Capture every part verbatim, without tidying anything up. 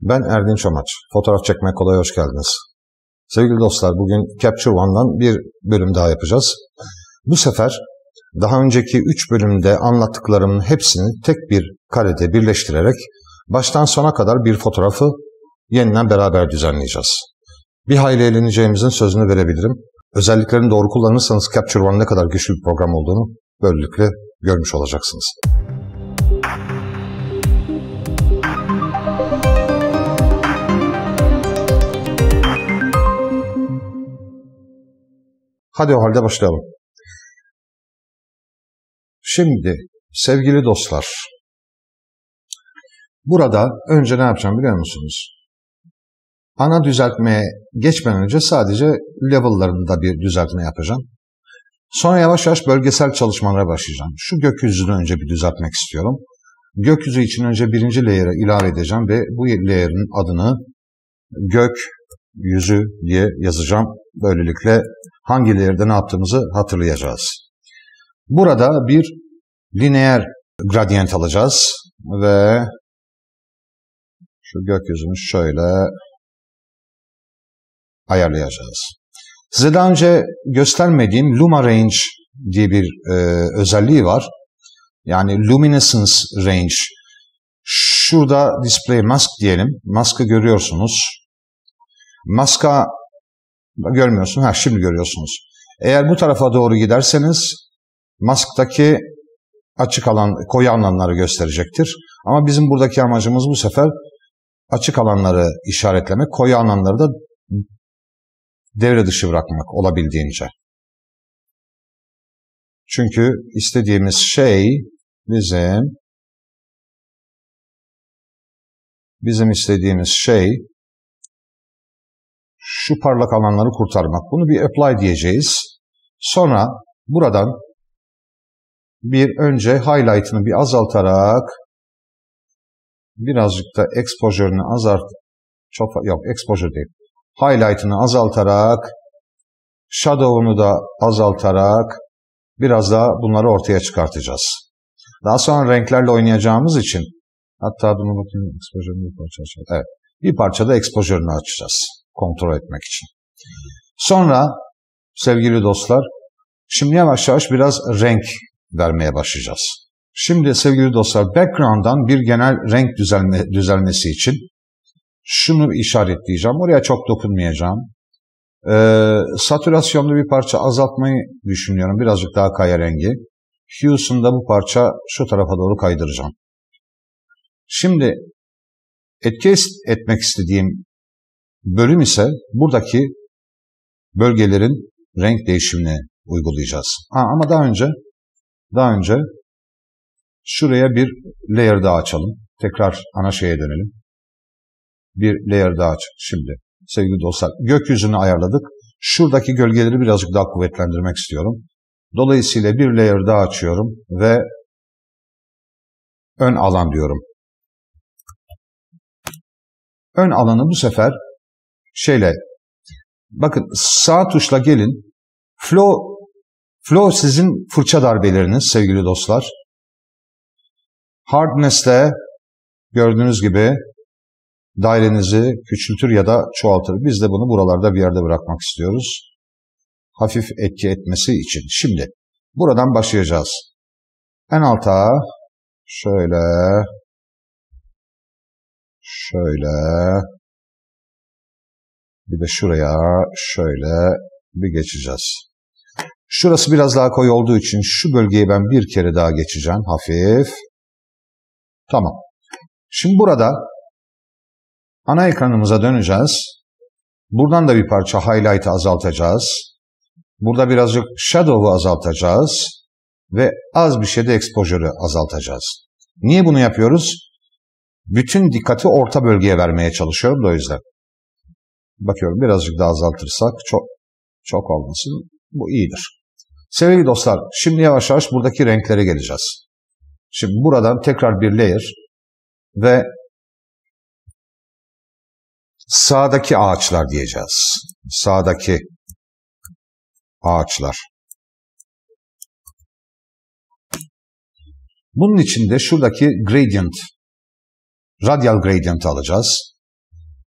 Ben Erdinç Çomaç. Fotoğraf çekmek kolay, hoş geldiniz. Sevgili dostlar, bugün Capture One'dan bir bölüm daha yapacağız. Bu sefer daha önceki üç bölümde anlattıklarımın hepsini tek bir karede birleştirerek baştan sona kadar bir fotoğrafı yeniden beraber düzenleyeceğiz. Bir hayli eğleneceğimizin sözünü verebilirim. Özelliklerini doğru kullanırsanız Capture One ne kadar güçlü bir program olduğunu böylelikle görmüş olacaksınız. Hadi o halde başlayalım. Şimdi sevgili dostlar, burada önce ne yapacağım biliyor musunuz? Ana düzeltmeye geçmeden önce sadece level'larında bir düzeltme yapacağım. Sonra yavaş yavaş bölgesel çalışmalara başlayacağım. Şu gökyüzünü önce bir düzeltmek istiyorum. Gökyüzü için önce birinci layer'ı ilave edeceğim ve bu layer'ın adını gökyüzü diye yazacağım. Böylelikle hangi layer'da ne yaptığımızı hatırlayacağız. Burada bir lineer gradient alacağız ve şu gökyüzünü şöyle ayarlayacağız. Size daha önce göstermediğim Luma Range diye bir e, özelliği var. Yani Luminescence Range. Şurada Display Mask diyelim. Mask'ı görüyorsunuz. Mask'a görmüyorsunuz. Ha, şimdi görüyorsunuz. Eğer bu tarafa doğru giderseniz Mask'taki açık alan, koyu alanları gösterecektir. Ama bizim buradaki amacımız bu sefer açık alanları işaretlemek, koyu alanları da devre dışı bırakmak olabildiğince. Çünkü istediğimiz şey bizim bizim istediğimiz şey şu parlak alanları kurtarmak. Bunu bir apply diyeceğiz. Sonra buradan bir önce highlight'ını bir azaltarak birazcık da exposure'ını azalt çok yok exposure değil. Highlight'ını azaltarak shadow'unu da azaltarak biraz daha bunları ortaya çıkartacağız. Daha sonra renklerle oynayacağımız için hatta bunu bakayım exposure'ını bir parça açalım. Evet. Bir parça da exposure'ını açacağız kontrol etmek için. Sonra sevgili dostlar şimdi yavaş yavaş biraz renk vermeye başlayacağız. Şimdi sevgili dostlar background'dan bir genel renk düzelme, düzelmesi için şunu işaretleyeceğim. Oraya çok dokunmayacağım. Ee, satürasyonlu bir parça azaltmayı düşünüyorum. Birazcık daha kaya rengi. Hue'sunu da bu parça şu tarafa doğru kaydıracağım. Şimdi etki etmek istediğim bölüm ise buradaki bölgelerin renk değişimini uygulayacağız. Ha, ama daha önce daha önce şuraya bir layer daha açalım. Tekrar ana şeye dönelim. Bir layer daha aç. Şimdi sevgili dostlar gökyüzünü ayarladık. Şuradaki gölgeleri birazcık daha kuvvetlendirmek istiyorum. Dolayısıyla bir layer daha açıyorum ve ön alan diyorum. Ön alanı bu sefer şeyle bakın sağ tuşla gelin. Flow Flow sizin fırça darbeleriniz sevgili dostlar. Hardness'te gördüğünüz gibi dairenizi küçültür ya da çoğaltır. Biz de bunu buralarda bir yerde bırakmak istiyoruz. Hafif etki etmesi için. Şimdi buradan başlayacağız. En alta şöyle şöyle bir de şuraya şöyle bir geçeceğiz. Şurası biraz daha koyu olduğu için şu bölgeyi ben bir kere daha geçeceğim. Hafif. Tamam. Şimdi burada ana ekranımıza döneceğiz. Buradan da bir parça highlight'ı azaltacağız. Burada birazcık shadow'u azaltacağız. Ve az bir şey de exposure'ı azaltacağız. Niye bunu yapıyoruz? Bütün dikkati orta bölgeye vermeye çalışıyorum da o yüzden. Bakıyorum birazcık daha azaltırsak çok çok olmasın. Bu iyidir. Sevgili dostlar şimdi yavaş yavaş buradaki renklere geleceğiz. Şimdi buradan tekrar bir layer ve sağdaki ağaçlar diyeceğiz. Sağdaki ağaçlar. Bunun için de şuradaki gradient, radial gradient alacağız.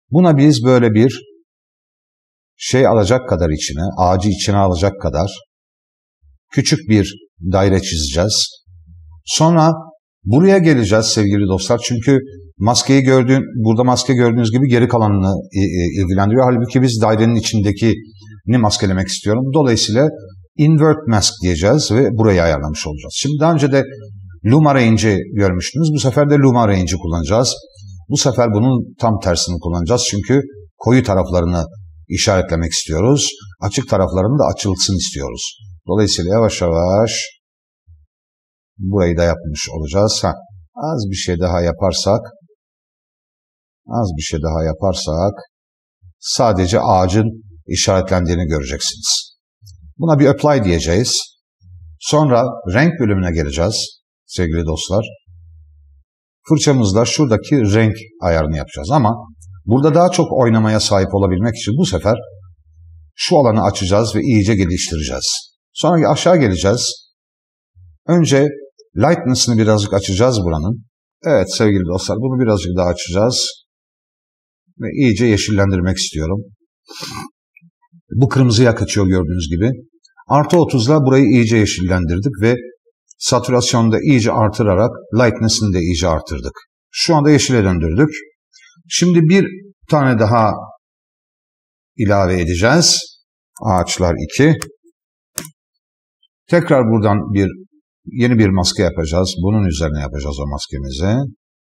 Buna biz böyle bir şey alacak kadar içine, ağacı içine alacak kadar küçük bir daire çizeceğiz. Sonra buraya geleceğiz sevgili dostlar. Çünkü maskeyi gördüğün, burada maske gördüğünüz gibi geri kalanını ilgilendiriyor. Halbuki biz dairenin içindekini maskelemek istiyorum. Dolayısıyla invert mask diyeceğiz ve burayı ayarlamış olacağız. Şimdi daha önce de Luma Range'i görmüştünüz. Bu sefer de Luma Range'i kullanacağız. Bu sefer bunun tam tersini kullanacağız. Çünkü koyu taraflarını işaretlemek istiyoruz. Açık taraflarını da açılsın istiyoruz. Dolayısıyla yavaş yavaş burayı da yapmış olacağız. Ha, az bir şey daha yaparsak, az bir şey daha yaparsak sadece ağacın işaretlendiğini göreceksiniz. Buna bir apply diyeceğiz. Sonra renk bölümüne geleceğiz sevgili dostlar. Fırçamızla şuradaki renk ayarını yapacağız ama burada daha çok oynamaya sahip olabilmek için bu sefer şu alanı açacağız ve iyice geliştireceğiz. Sonra aşağı geleceğiz. Önce lightness'ını birazcık açacağız buranın. Evet sevgili dostlar, bunu birazcık daha açacağız. Ve iyice yeşillendirmek istiyorum. Bu kırmızıya kaçıyor gördüğünüz gibi. Artı otuzla burayı iyice yeşillendirdik ve satürasyonu da iyice artırarak lightness'ını da iyice artırdık. Şu anda yeşile döndürdük. Şimdi bir tane daha ilave edeceğiz. Ağaçlar iki. Tekrar buradan bir yeni bir maske yapacağız. Bunun üzerine yapacağız o maskemizi.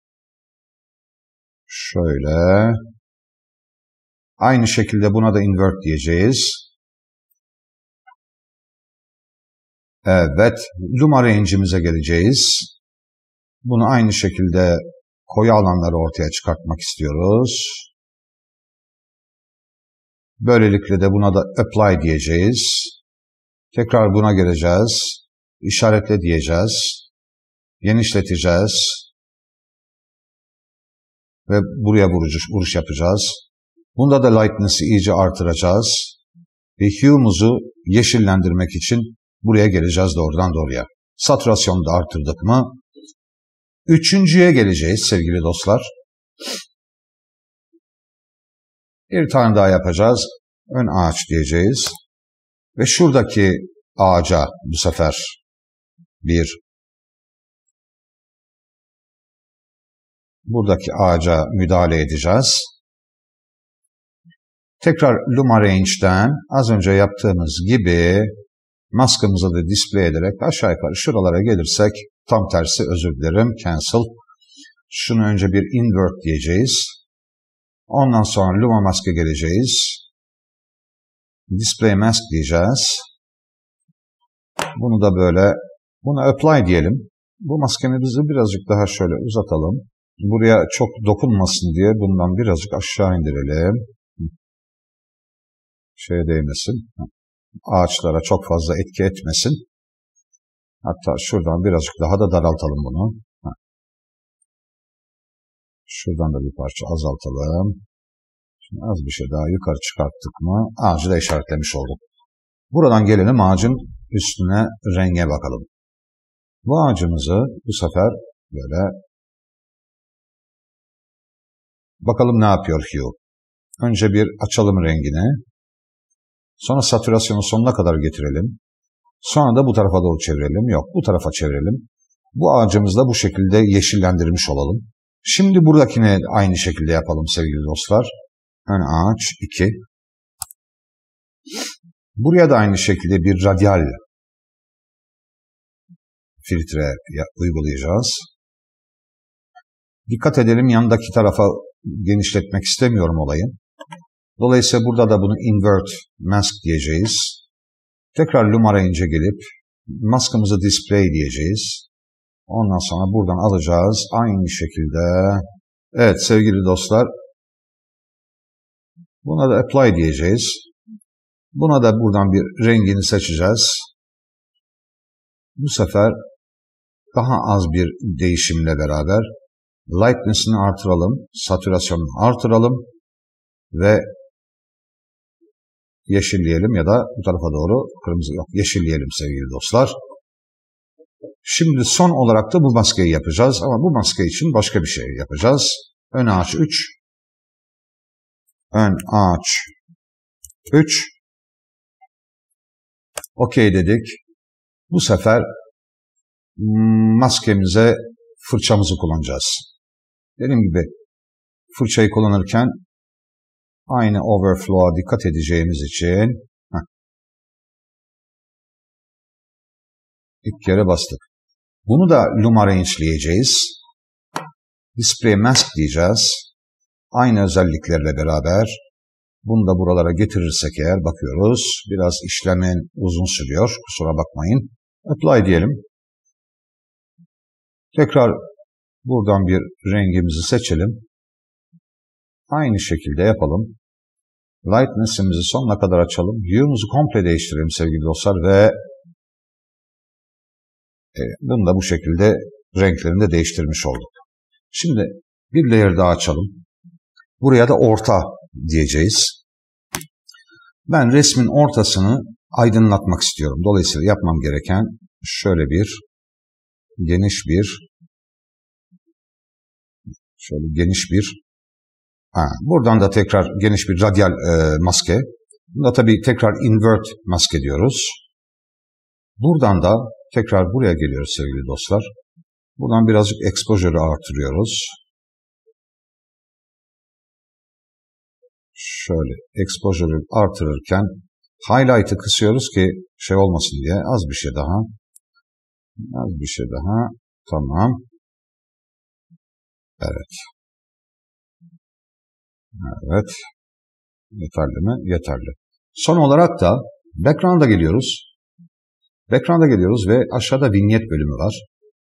Şöyle. Aynı şekilde buna da invert diyeceğiz. Evet. Luma Range'imize geleceğiz. Bunu aynı şekilde koyu alanları ortaya çıkartmak istiyoruz. Böylelikle de buna da apply diyeceğiz. Tekrar buna geleceğiz. İşaretle diyeceğiz. Genişleteceğiz. Ve buraya vuruş, vuruş yapacağız. Bunda da lightness'ı iyice artıracağız. Ve hue'muzu yeşillendirmek için buraya geleceğiz doğrudan doğruya. Satürasyonu da artırdık mı? Üçüncüye geleceğiz sevgili dostlar. Bir tane daha yapacağız. Ön ağaç diyeceğiz. Ve şuradaki ağaca bu sefer bir buradaki ağaca müdahale edeceğiz. Tekrar Luma Range'den az önce yaptığımız gibi maskımızı da display ederek aşağı yukarı şuralara gelirsek, tam tersi özür dilerim, cancel. Şunu önce bir invert diyeceğiz. Ondan sonra Luma maske geleceğiz. Display mask diyeceğiz. Bunu da böyle, buna apply diyelim. Bu maskemizi birazcık daha şöyle uzatalım. Buraya çok dokunmasın diye bundan birazcık aşağı indirelim. Şeye değmesin. Ağaçlara çok fazla etki etmesin. Hatta şuradan birazcık daha da daraltalım bunu. Şuradan da bir parça azaltalım. Şimdi az bir şey daha yukarı çıkarttık mı ağacı da işaretlemiş olduk. Buradan gelelim ağacın üstüne, renge bakalım. Bu ağacımızı bu sefer böyle bakalım ne yapıyor hue. Önce bir açalım rengini. Sonra satürasyonu sonuna kadar getirelim. Sonra da bu tarafa doğru çevirelim. Yok, bu tarafa çevirelim. Bu ağacımızı da bu şekilde yeşillendirmiş olalım. Şimdi buradakini aynı şekilde yapalım sevgili dostlar. Ön ağaç iki. Buraya da aynı şekilde bir radyal filtre uygulayacağız. Dikkat edelim, yandaki tarafa genişletmek istemiyorum olayı. Dolayısıyla burada da bunu invert mask diyeceğiz. Tekrar Luma Range'e gelip maskımızı display diyeceğiz. Ondan sonra buradan alacağız. Aynı şekilde. Evet sevgili dostlar. Buna da apply diyeceğiz. Buna da buradan bir rengini seçeceğiz. Bu sefer daha az bir değişimle beraber lightness'ını artıralım. Satürasyonunu artıralım. Ve yeşilleyelim ya da bu tarafa doğru kırmızı yok. Yeşilleyelim sevgili dostlar. Şimdi son olarak da bu maskeyi yapacağız ama bu maske için başka bir şey yapacağız. Ön ağaç üç. ön aç üç. Okey dedik. Bu sefer maskemize fırçamızı kullanacağız. Dediğim gibi fırçayı kullanırken aynı overflow'a dikkat edeceğimiz için heh, ilk kere bastık. Bunu da Luma range'leyeceğiz. Display mask diyeceğiz. Aynı özelliklerle beraber bunu da buralara getirirsek eğer bakıyoruz. Biraz işlemin uzun sürüyor. Kusura bakmayın. Apply diyelim. Tekrar buradan bir rengimizi seçelim. Aynı şekilde yapalım. Lightness'imizi sonuna kadar açalım. Hue'umuzu komple değiştirelim sevgili dostlar ve e, bunu da bu şekilde renklerini de değiştirmiş olduk. Şimdi bir layer daha açalım. Buraya da orta diyeceğiz. Ben resmin ortasını aydınlatmak istiyorum. Dolayısıyla yapmam gereken şöyle bir geniş bir şöyle geniş bir ha, buradan da tekrar geniş bir radyal e, maske. Bunda tabii tekrar invert maske diyoruz. Buradan da tekrar buraya geliyoruz sevgili dostlar. Buradan birazcık exposure'ı artırıyoruz. Şöyle exposure'ı artırırken highlight'ı kısıyoruz ki şey olmasın diye. Az bir şey daha. Az bir şey daha. Tamam. Evet. Evet. Yeterli mi? Yeterli. Son olarak da background'a geliyoruz. Background'a geliyoruz ve aşağıda vignette bölümü var.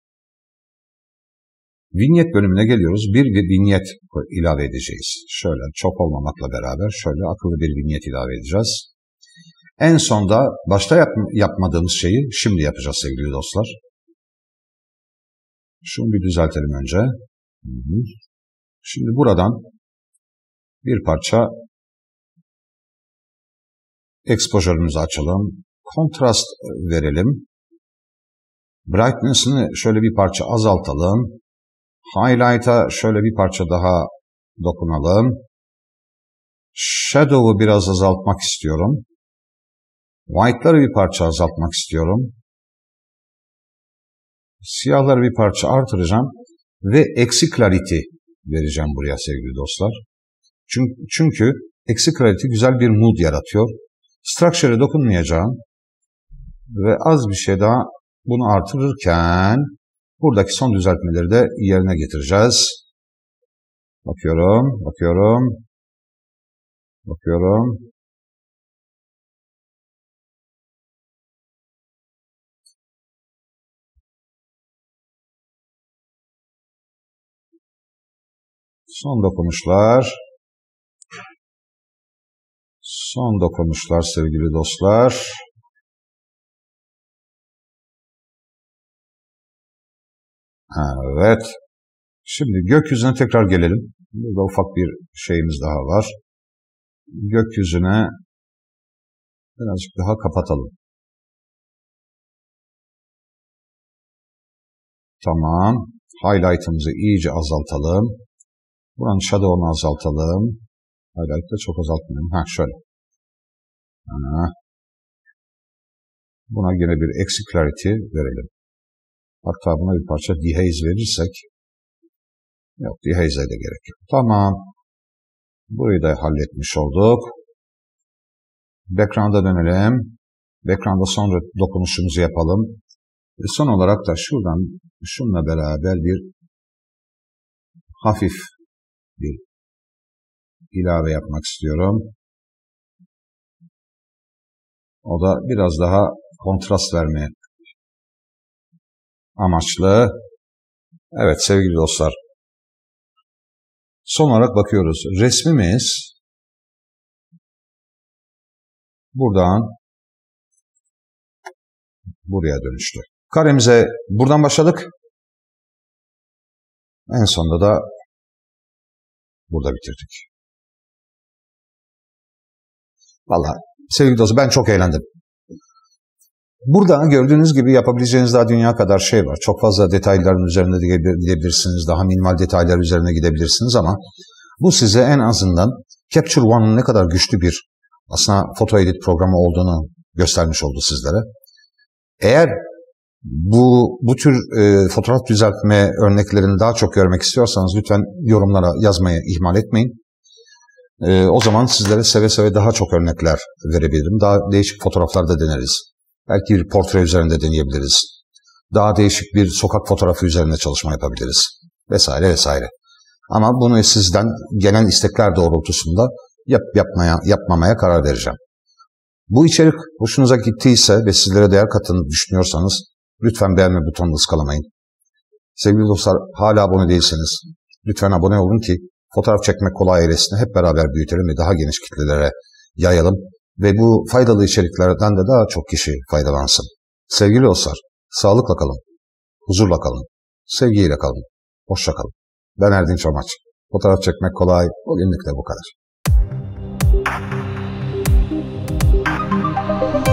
Vignette bölümüne geliyoruz. Bir vignette ilave edeceğiz. Şöyle çok olmamakla beraber şöyle akıllı bir vignette ilave edeceğiz. En sonda başta yap yapmadığımız şeyi şimdi yapacağız sevgili dostlar. Şunu bir düzeltelim önce. Hı hı. Şimdi buradan bir parça exposure'ımızı açalım. Kontrast verelim. Brightness'ını şöyle bir parça azaltalım. Highlight'a şöyle bir parça daha dokunalım. Shadow'u biraz azaltmak istiyorum. White'ları bir parça azaltmak istiyorum. Siyahları bir parça artıracağım. Ve eksi clarity vereceğim buraya sevgili dostlar. Çünkü, çünkü eksi clarity güzel bir mood yaratıyor. Structure'e dokunmayacağım. Ve az bir şey daha bunu artırırken buradaki son düzeltmeleri de yerine getireceğiz. Bakıyorum, bakıyorum, bakıyorum. Son dokunuşlar. Son dokunuşlar sevgili dostlar. Evet. Şimdi gökyüzüne tekrar gelelim. Burada ufak bir şeyimiz daha var. Gökyüzüne birazcık daha kapatalım. Tamam. Highlight'ımızı iyice azaltalım. Buranın shadow'unu azaltalım. Highlight'ı çok azaltmayalım. Ha şöyle. Ha. Buna yine bir eksi clarity verelim. Hatta buna bir parça dehaze verirsek. Yok, dehaze'e de gerek yok. Tamam. Burayı da halletmiş olduk. Background'a dönelim. Background'a sonra dokunuşumuzu yapalım. Ve son olarak da şuradan şununla beraber bir hafif bir ilave yapmak istiyorum. O da biraz daha kontrast vermeye amaçlı. Evet sevgili dostlar. Son olarak bakıyoruz. Resmimiz buradan buraya dönüştü. Karemize buradan başladık. En sonunda da burada bitirdik. Vallahi sevgili dostlar ben çok eğlendim. Burada gördüğünüz gibi yapabileceğiniz daha dünya kadar şey var. Çok fazla detayların üzerine gidebilirsiniz. Daha minimal detaylar üzerine gidebilirsiniz ama bu size en azından Capture One'ın ne kadar güçlü bir aslında foto edit programı olduğunu göstermiş oldu sizlere. Eğer bu bu tür e, fotoğraf düzeltme örneklerini daha çok görmek istiyorsanız lütfen yorumlara yazmayı ihmal etmeyin. E, o zaman sizlere seve seve daha çok örnekler verebilirim. Daha değişik fotoğraflar da deneriz. Belki bir portre üzerinde deneyebiliriz. Daha değişik bir sokak fotoğrafı üzerinde çalışma yapabiliriz. Vesaire vesaire. Ama bunu sizden gelen istekler doğrultusunda yap, yapmaya, yapmamaya karar vereceğim. Bu içerik hoşunuza gittiyse ve sizlere değer kattığını düşünüyorsanız lütfen beğenme butonunu ıskalamayın. Sevgili dostlar, hala abone değilseniz lütfen abone olun ki fotoğraf çekmek kolay ailesini hep beraber büyütelim ve daha geniş kitlelere yayalım ve bu faydalı içeriklerden de daha çok kişi faydalansın. Sevgili dostlar, sağlıkla kalın, huzurla kalın, sevgiyle kalın, hoşça kalın. Ben Erdinç Amaç. Fotoğraf çekmek kolay, bugünlük de bu kadar.